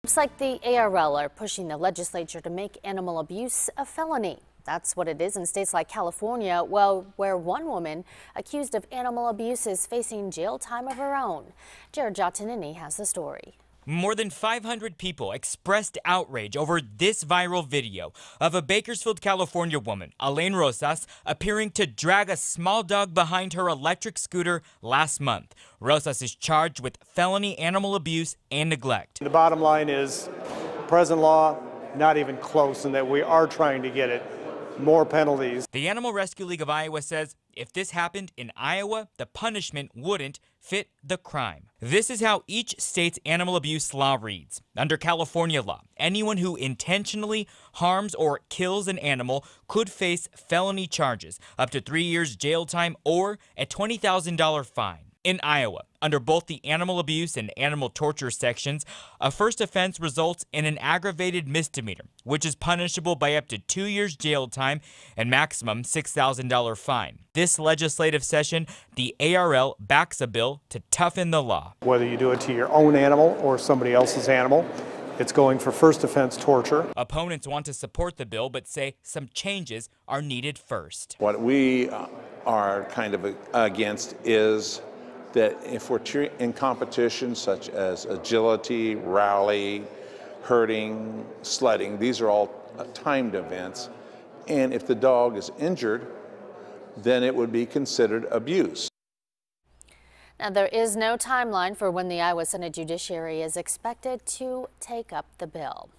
Looks like the ARL are pushing the legislature to make animal abuse a felony. That's what it is in states like California, well, where one woman accused of animal abuse is facing jail time of her own. Jared Giatanini has the story. More than 500 people expressed outrage over this viral video of a Bakersfield, California woman, Elaine Rosas, appearing to drag a small dog behind her electric scooter last month. Rosas is charged with felony animal abuse and neglect. The bottom line is present law, not even close, and that we are trying to get it. More penalties. The Animal Rescue League of Iowa says if this happened in Iowa, the punishment wouldn't fit the crime. This is how each state's animal abuse law reads. Under California law, anyone who intentionally harms or kills an animal could face felony charges, up to 3 years jail time or a $20,000 fine. In Iowa, under both the animal abuse and animal torture sections, a first offense results in an aggravated misdemeanor, which is punishable by up to 2 years jail time and maximum $6,000 fine. This legislative session, the ARL backs a bill to toughen the law. Whether you do it to your own animal or somebody else's animal, it's going for first offense torture. Opponents want to support the bill, but say some changes are needed first. What we are kind of against is that if we're in competitions such as agility, rally, herding, sledding, these are all timed events, and if the dog is injured, then it would be considered abuse. Now, there is no timeline for when the Iowa Senate Judiciary is expected to take up the bill.